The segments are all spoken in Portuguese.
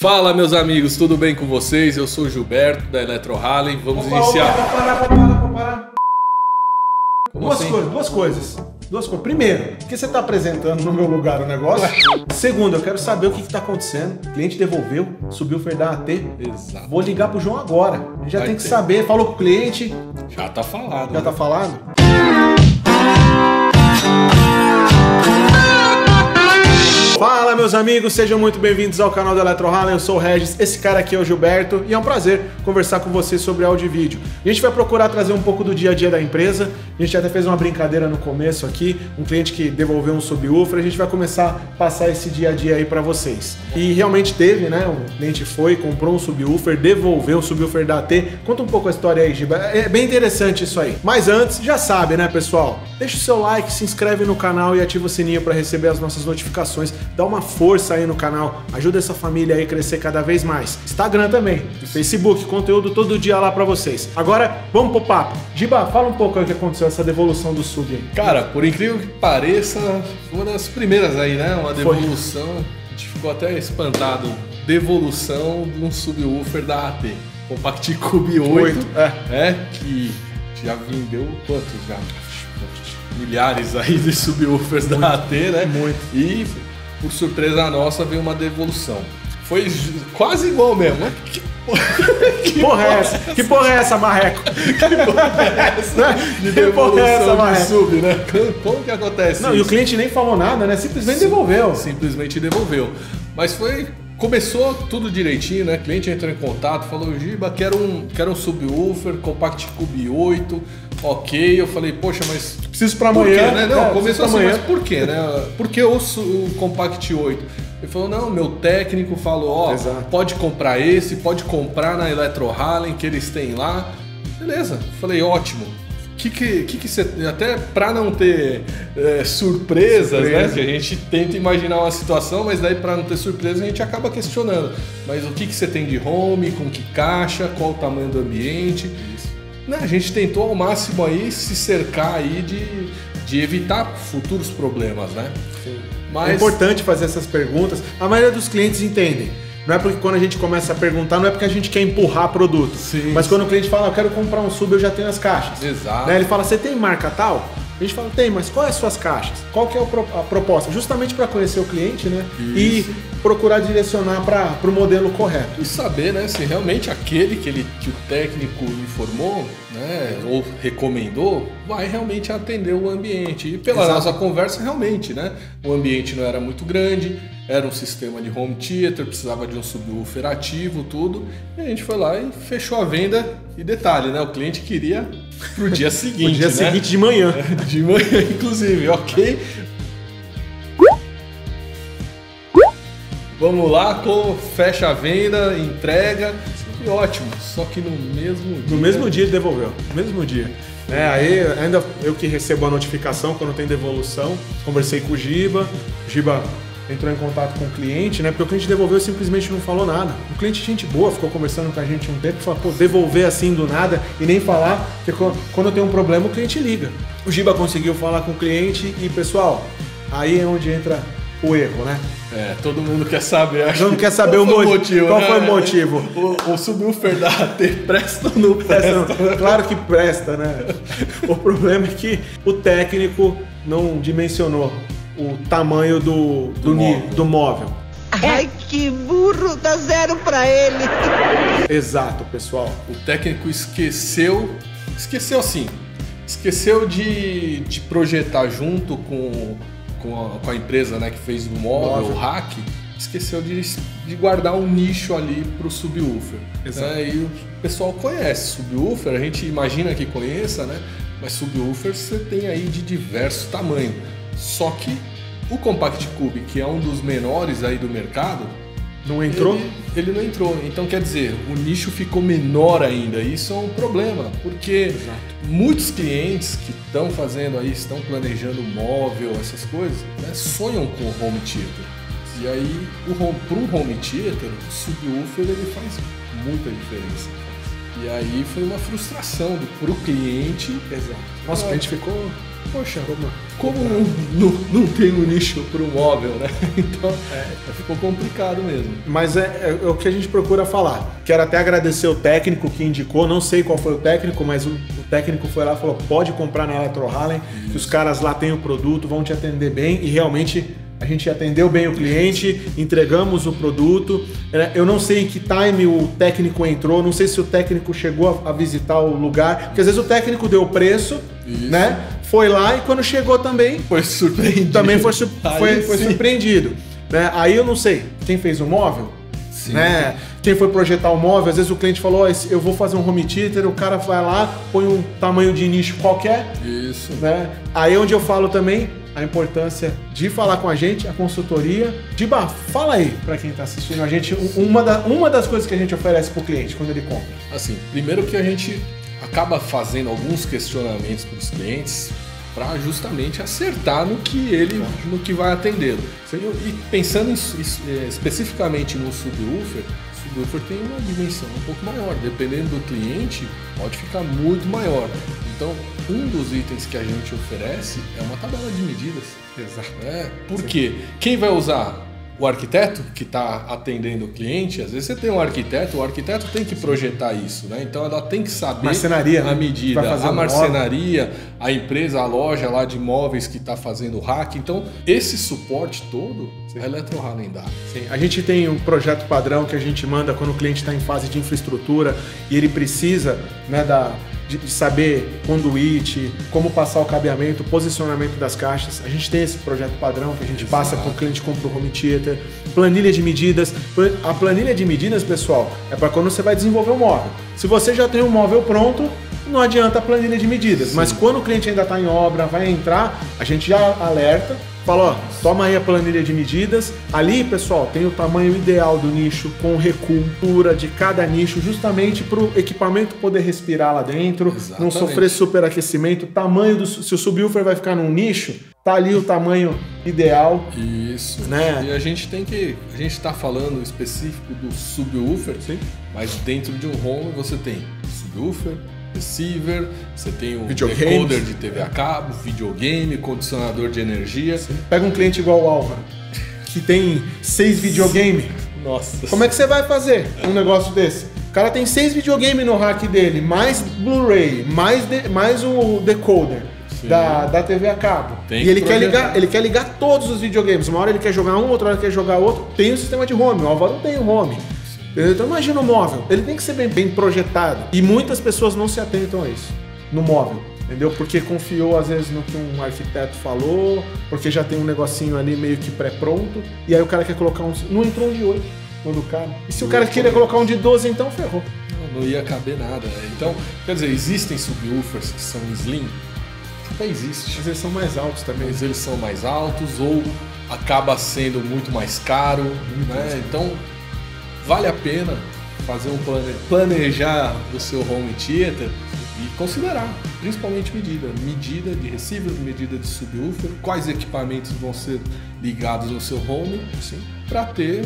Fala, meus amigos, tudo bem com vocês? Eu sou o Gilberto da Eletro Hallen. Vamos iniciar. Para. Duas coisas. Primeiro, por que você está apresentando no meu lugar o negócio? Segundo, eu quero saber o que está acontecendo. O cliente devolveu, subiu o fer da AT. Exato. Vou ligar pro João agora. A gente já tem que saber. Falou com o cliente. Já tá falado. Já tá falado? Fala, meus amigos, sejam muito bem-vindos ao canal da Eletro Hallen. Eu sou o Regis, esse cara aqui é o Gilberto e é um prazer conversar com vocês sobre áudio e vídeo. A gente vai procurar trazer um pouco do dia a dia da empresa. A gente até fez uma brincadeira no começo aqui, um cliente que devolveu um subwoofer. A gente vai começar a passar esse dia a dia aí para vocês. E realmente teve, né? O cliente foi, comprou um subwoofer, devolveu o subwoofer da AT. Conta um pouco a história aí, Giba. É bem interessante isso aí. Mas antes, já sabe, né, pessoal? Deixa o seu like, se inscreve no canal e ativa o sininho para receber as nossas notificações. Dá uma força aí no canal, ajuda essa família aí a crescer cada vez mais. Instagram também, Facebook, conteúdo todo dia lá pra vocês. Agora, vamos pro papo. Giba, fala um pouco aí o que aconteceu, essa devolução do sub aí. Cara, por incrível que pareça, uma das primeiras aí, né? Uma devolução, a gente ficou até espantado. Devolução de um subwoofer da AT. Compact Cube 8, que já vendeu quantos já? Milhares aí de subwoofers da AT, né? Muito. E por surpresa nossa, veio uma devolução. Foi quase igual mesmo, né? Que porra é essa? Que porra é essa, marreco? Que porra é essa? De devolução de sub, né? Como que acontece isso? E o cliente nem falou nada, né? Simplesmente devolveu. Simplesmente devolveu. Mas começou tudo direitinho, né? O cliente entrou em contato, falou: Giba, quero um subwoofer, Compact Cube 8. Ok, eu falei, poxa, mas preciso pra amanhã, né? Não, começou assim, mas por quê, né? Por que o Compact 8? Ele falou, não, meu técnico falou, pode comprar esse, pode comprar na Eletro Hallen, que eles têm lá. Beleza, falei, ótimo. Que você, até pra não ter surpresas, né? Que a gente tenta imaginar uma situação, mas daí pra não ter surpresa a gente acaba questionando. Mas o que você tem de home, com que caixa, qual o tamanho do ambiente? Né, a gente tentou ao máximo aí se cercar aí de evitar futuros problemas, né? Sim. Mas é importante fazer essas perguntas. A maioria dos clientes entendem. Não é porque quando a gente começa a perguntar, não é porque a gente quer empurrar produto. Sim, mas quando o cliente fala, eu quero comprar um sub, eu já tenho as caixas. Exato. Né? Ele fala, você tem marca tal? A gente fala, tem, mas qual é as suas caixas? Qual que é a proposta? Justamente para conhecer o cliente, né? Isso. E procurar direcionar para o modelo correto. E saber, né, se realmente aquele que o técnico informou, né, ou recomendou, vai realmente atender o ambiente. E pela nossa conversa, realmente, né? O ambiente não era muito grande, era um sistema de home theater, precisava de um subwoofer ativo, tudo. E a gente foi lá e fechou a venda. E detalhe, né? O cliente queria pro dia seguinte, o dia seguinte de manhã. De manhã, inclusive, ok? Vamos lá, fecha a venda, entrega e ótimo. Só que no mesmo dia ele devolveu, no mesmo dia. Aí ainda eu que recebo a notificação quando tem devolução, conversei com o Giba entrou em contato com o cliente, né? Porque o cliente devolveu e simplesmente não falou nada. O cliente, gente boa, ficou conversando com a gente um tempo e falou, pô, devolver assim do nada e nem falar, porque quando tem um problema o cliente liga. O Giba conseguiu falar com o cliente e, pessoal, aí é onde entra o erro, né? Todo mundo quer saber. Todo mundo quer saber o motivo. Qual foi o motivo? O subwoofer da AT presta ou não presta? Claro que presta, né? O problema é que o técnico não dimensionou o tamanho do móvel. Ai, que burro, dá zero pra ele. Exato, pessoal. O técnico esqueceu assim, esqueceu de projetar junto com a empresa, né, que fez o móvel, o rack, esqueceu de guardar um nicho ali pro subwoofer. Exato. E o pessoal conhece subwoofer, a gente imagina que conheça, né? Mas subwoofer você tem aí de diversos tamanhos. Só que o Compact Cube, que é um dos menores aí do mercado, não entrou? Ele não entrou. Então, quer dizer, o nicho ficou menor ainda. Isso é um problema, porque muitos clientes que estão fazendo aí, estão planejando móvel, essas coisas, né, sonham com o home theater. E aí, para um home theater, o subwoofer ele faz muita diferença. E aí foi uma frustração para o cliente. Exato. Nossa, o cliente ficou poxa, como não tem um nicho para o móvel, né? Então ficou complicado mesmo. Mas é o que a gente procura falar. Quero até agradecer o técnico que indicou, não sei qual foi o técnico, mas o técnico foi lá e falou, pode comprar na Eletro Hallen, que os caras lá têm o produto, vão te atender bem, e realmente a gente atendeu bem o cliente, entregamos o produto. Eu não sei em que time o técnico entrou, não sei se o técnico chegou a visitar o lugar, porque às vezes o técnico deu o preço, né? Foi lá e quando chegou também foi surpreendido. Também foi surpreendido. Né? Aí eu não sei, quem fez o móvel? Sim. Né? Quem foi projetar o móvel, às vezes o cliente falou, eu vou fazer um home theater, o cara vai lá, põe um tamanho de nicho qualquer. Isso. Né? Aí onde eu falo também a importância de falar com a gente, a consultoria. Giba, fala aí para quem está assistindo a gente, uma das coisas que a gente oferece para o cliente quando ele compra. Assim, primeiro que a gente acaba fazendo alguns questionamentos para os clientes para justamente acertar no que vai atendê-lo. E pensando especificamente no subwoofer, o subwoofer tem uma dimensão um pouco maior, dependendo do cliente pode ficar muito maior. Então, um dos itens que a gente oferece é uma tabela de medidas. Exato. Por quê? Quem vai usar? O arquiteto que está atendendo o cliente, às vezes você tem um arquiteto, o arquiteto tem que projetar isso, né? Então ela tem que saber a medida, a marcenaria, a empresa, a loja lá de imóveis que está fazendo o rack. Então esse suporte todo a Eletro Hallen dá. Sim. A gente tem um projeto padrão que a gente manda quando o cliente está em fase de infraestrutura e ele precisa, né, de saber conduíte, como passar o cabeamento, posicionamento das caixas. A gente tem esse projeto padrão que a gente passa para o cliente compra o home theater, planilha de medidas. A planilha de medidas, pessoal, é para quando você vai desenvolver o móvel. Se você já tem um móvel pronto, não adianta a planilha de medidas. Sim. Mas quando o cliente ainda está em obra, vai entrar, a gente já alerta, fala, ó, toma aí a planilha de medidas. Ali, pessoal, tem o tamanho ideal do nicho com recultura de cada nicho, justamente para o equipamento poder respirar lá dentro, exatamente, não sofrer superaquecimento. Tamanho se o subwoofer vai ficar num nicho, tá ali o tamanho ideal. Isso. Né? E a gente está falando específico do subwoofer, sim, mas dentro de um home você tem subwoofer, receiver, você tem um decoder de TV a cabo, videogame, condicionador de energia. Sim. Pega um cliente igual o Álvaro, que tem 6 videogames. Nossa. Como é que você vai fazer um negócio desse? O cara tem 6 videogames no rack dele, mais Blu-ray, mais o decoder da TV a cabo. E ele quer ligar todos os videogames. Uma hora ele quer jogar um, outra hora ele quer jogar outro. Tem o sistema de home, o Álvaro tem o home. Então imagina o móvel, ele tem que ser bem projetado. E muitas pessoas não se atentam a isso, no móvel, entendeu? Porque confiou às vezes no que um arquiteto falou, porque já tem um negocinho ali meio que pré-pronto, e aí o cara quer colocar não entrou um de 8 no cara. E se o cara queria colocar um de 12, então ferrou. Não ia caber nada. Então, quer dizer, existem subwoofers que são slim? Até existe. Mas eles são mais altos também. Mas eles são mais altos ou acaba sendo muito mais caro, né? Então vale a pena fazer planejar o seu home theater e considerar, principalmente medida de receiver, medida de subwoofer, quais equipamentos vão ser ligados no seu home, para ter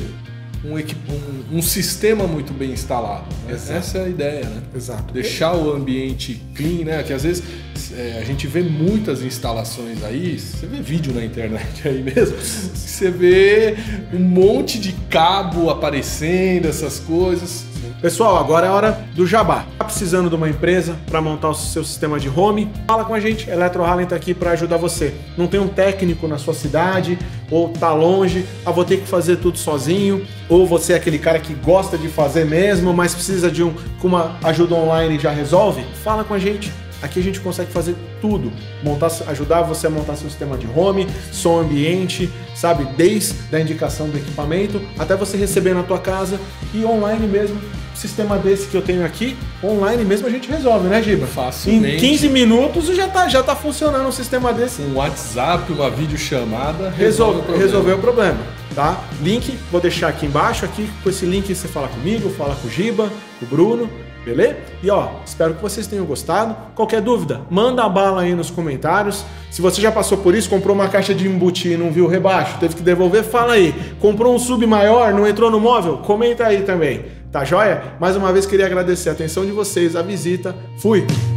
um sistema muito bem instalado. Né? Essa é a ideia, né? Exato. Deixar o ambiente clean, né? Que às vezes a gente vê muitas instalações aí, você vê vídeo na internet aí mesmo, você vê um monte de cabo aparecendo, essas coisas. Pessoal, agora é a hora do jabá. Tá precisando de uma empresa para montar o seu sistema de home? Fala com a gente, Eletro Hallen está aqui para ajudar você. Não tem um técnico na sua cidade, ou tá longe, vou ter que fazer tudo sozinho, ou você é aquele cara que gosta de fazer mesmo, mas precisa de uma ajuda online e já resolve? Fala com a gente. Aqui a gente consegue fazer tudo, ajudar você a montar seu sistema de home, som ambiente, sabe, desde a indicação do equipamento até você receber na tua casa e online mesmo. Sistema desse que eu tenho aqui, online mesmo a gente resolve, né, Giba? Facilmente. Em 15 minutos já tá funcionando um sistema desse. Um WhatsApp, uma videochamada, resolveu o problema, tá? Link, vou deixar aqui embaixo, aqui com esse link você fala comigo, fala com o Giba, com o Bruno, beleza? E espero que vocês tenham gostado. Qualquer dúvida, manda a bala aí nos comentários. Se você já passou por isso, comprou uma caixa de embutir e não viu o rebaixo, teve que devolver, fala aí. Comprou um sub maior, não entrou no móvel? Comenta aí também. Tá joia? Mais uma vez queria agradecer a atenção de vocês, a visita. Fui!